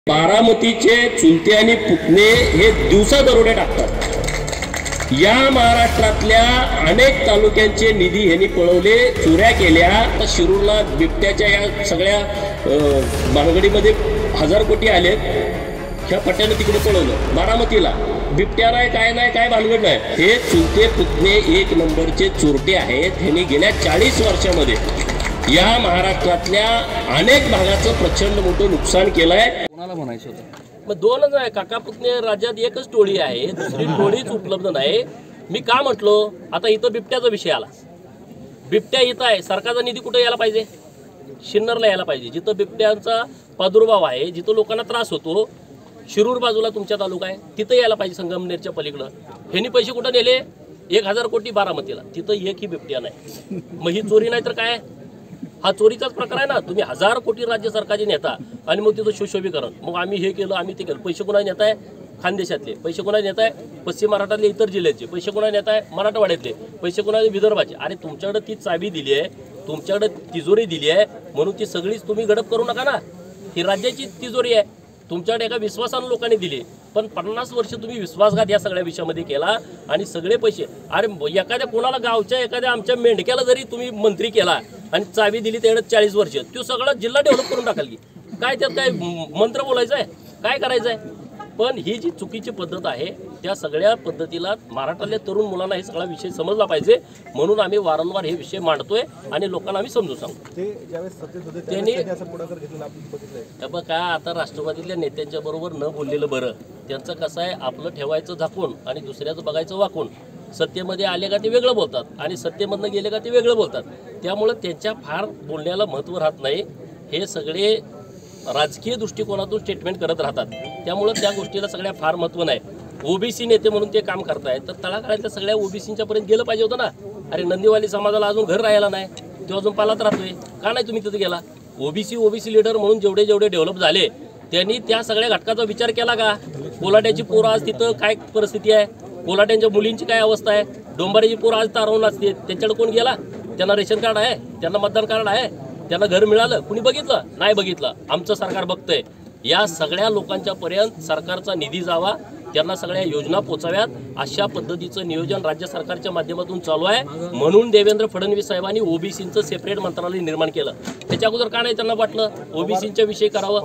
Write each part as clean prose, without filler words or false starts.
बारामतीचे चुलते आणि पुतणे हे दिवसा दरोडे टाकतात। या महाराष्ट्रातल्या अनेक तालुक्यांचे निधी यांनी पळवले, चोऱ्या केल्या। तर शिरूरला बिबट्याच्या या सगळ्या भानगडीमध्ये 1000 कोटी आले। ह्या पट्ट्याने तिकडे पळवलं। बारामतीला बिबट्या नाही, काय नाही, काय भानगड नाही। हे चुलते पुतणे एक नंबरचे चोरटे आहेत। यांनी गेल्या 40 वर्षामध्ये या महाराष्ट्रातल्या अनेक भागाचं प्रचंड मोठं नुकसान केलंय। कोणाला म्हणायचं होतं? मग दोनच आहे, काका पुतणे राज्यात एकच टोळी आहे, दुसरी टोळीच उपलब्ध नाही। मी का म्हटलो, आता इथं बिबट्याचा विषय आला। बिबट्या इथं आहे, सरकारचा निधी कुठे यायला पाहिजे? शिन्नरला यायला पाहिजे, जिथं बिबट्यांचा प्रादुर्भाव आहे, जिथं लोकांना त्रास होतो। शिरूर बाजूला तुमच्या तालुका आहे, तिथं यायला पाहिजे, संगमनेरच्या पलीकडं। ह्यांनी पैसे कुठं नेले? 1000 कोटी बारामतीला, तिथं एकही बिबट्या नाही। मग ही चोरी नाही तर काय? हा चोरीचाच प्रकार आहे ना। तुम्ही 1000 कोटी राज्य सरकारचे नेता आणि मग तिथं सुशोभीकरण, मग आम्ही हे केलं, आम्ही ते केलं। पैसे कोणा नेताय? खानदेशातले पैसे कोणा नेताय? पश्चिम महाराष्ट्रातले इतर जिल्ह्याचे पैसे कोणा नेताय? मराठवाड्यातले पैसे कोणा? विदर्भाचे। अरे तुमच्याकडे ती चावी दिली आहे, तुमच्याकडे तिजोरी दिली आहे, म्हणून ती सगळीच तुम्ही गडप करू नका ना। ही राज्याची तिजोरी आहे, तुमच्याकडे एका विश्वासानं लोकांनी दिली। पण 50 वर्ष तुम्ही विश्वासघात या सगळ्या विषयामध्ये केला आणि सगळे पैसे, अरे एखाद्या कोणाला गावच्या एखाद्या आमच्या मेंढक्याला जरी तुम्ही मंत्री केला आणि चावी दिली त्याकडे 40 वर्ष, तो सगळा जिल्हा डेव्हलप करून टाकाल की काय? त्यात काय मंत्र बोलायचं आहे? काय करायचं आहे? पण ही जी चुकीची पद्धत आहे, त्या सगळ्या पद्धतीला महाराष्ट्रातल्या तरुण मुलांना हे सगळा विषय समजला पाहिजे, म्हणून आम्ही वारंवार हे विषय मांडतोय आणि लोकांना आम्ही समजून सांगतो। त्यांनी बघा, आता राष्ट्रवादीतल्या नेत्यांच्या बरोबर न बोललेलं बरं। त्यांचं कसं आहे, आपलं ठेवायचं झाकून आणि दुसऱ्याचं बघायचं वाकून। सत्तेमध्ये आले का ते वेगळं बोलतात आणि सत्तेमधनं गेले का ते वेगळं बोलतात। त्यामुळे त्यांच्या फार बोलण्याला महत्त्व राहत नाही। हे सगळे राजकीय दृष्टिकोनातून स्टेटमेंट करत राहतात, त्यामुळे त्या गोष्टीला सगळ्या फार महत्त्व नाही। ओबीसी नेते म्हणून ते काम करतायत, तर तळागाळातल्या सगळ्या ओबीसींच्या पर्यंत गेलं पाहिजे होतं ना। अरे नंदीवाली समाजाला अजून घर राहायला नाही, तो अजून पालात राहतोय का नाही? तुम्ही तिथे गेला? ओबीसी लीडर म्हणून जेवढे डेव्हलप झाले, त्यांनी त्या सगळ्या घटकाचा विचार केला का? कोलाट्याची पोरं आज तिथं काय परिस्थिती आहे? कोलाट्यांच्या मुलींची काय अवस्था आहे? डोंबारीची पोरं आज तारवून असते, त्यांच्याकडे कोण गेला? त्यांना रेशन कार्ड आहे? त्यांना मतदान कार्ड आहे? त्यांना घर मिळालं? कुणी बघितलं? नाही बघितलं। आमचं सरकार बघतंय, या सगळ्या लोकांच्या पर्यंत सरकारचा निधी जावा, त्यांना सगळ्या योजना पोचाव्यात, अशा पद्धतीचं नियोजन राज्य सरकारच्या माध्यमातून चालू आहे। म्हणून देवेंद्र फडणवीस साहेबांनी ओबीसीचं सेपरेट मंत्रालय निर्माण केलं। त्याच्या अगोदर का नाही त्यांना वाटलं ओबीसीच्या विषयी करावं?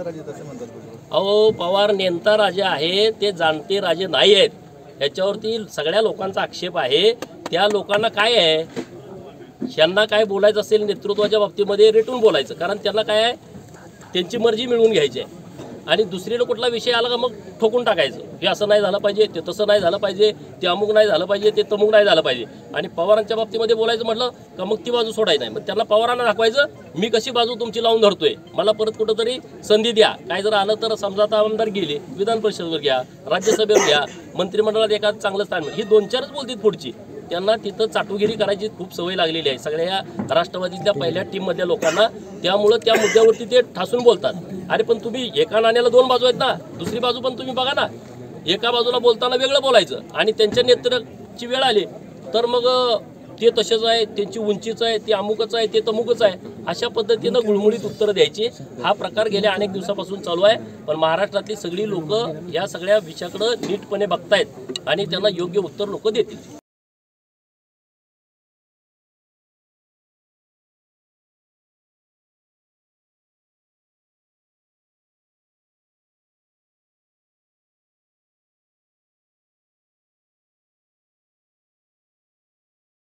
अहो, पवार नेंता राजे आहे, ते जाणते राजे नाही आहेत। ह्याच्यावरती सगळ्या लोकांचा आक्षेप आहे। त्या लोकांना काय आहे, यांना काय बोलायचं असेल नेतृत्वाच्या बाबतीमध्ये रेटून बोलायचं, कारण त्यांना काय आहे, त्यांची मर्जी मिळवून घ्यायची आहे। आणि दुसरीकडे कुठला विषय आला का मग ठोकून टाकायचं, हे असं नाही झालं पाहिजे, ते तसं नाही झालं पाहिजे, ते अमुक नाही झालं पाहिजे, ते तमुक नाही झालं पाहिजे। आणि पवारांच्या बाबतीमध्ये बोलायचं म्हटलं का मग ती बाजू सोडायची नाही। मग त्यांना पवारांना दाखवायचं, मी कशी बाजू तुमची लावून धरतोय, मला परत कुठंतरी संधी द्या। काय जर आलं तर समजा आता आमदार गेले, विधान परिषदेवर घ्या, राज्यसभेवर घ्या, मंत्रिमंडळात एखादं चांगलं स्थान, ही 2-4च बोलतील पुढची। त्यांना तिथं चाटुगिरी करायची खूप सवय लागलेली आहे सगळ्या या राष्ट्रवादीतल्या पहिल्या टीममधल्या लोकांना, त्यामुळं त्या मुद्द्यावरती ते ठासून बोलतात। अरे पण तुम्ही एका नाण्याला 2 बाजू आहेत ना, दुसरी बाजू पण तुम्ही बघा ना। एका बाजूला बोलताना वेगळं बोलायचं आणि त्यांच्या नेतृत्वाची वेळ आली तर मग ते तसेच आहे, त्यांची उंचीच आहे, ते अमुकच आहे, ते तमुकच आहे, अशा पद्धतीनं गुळमुळीत उत्तरं द्यायची। हा प्रकार गेल्या अनेक दिवसापासून चालू आहे, पण महाराष्ट्रातली सगळी लोक या सगळ्या विषयाकडे नीटपणे बघतायत आणि त्यांना योग्य उत्तर लोक देतील।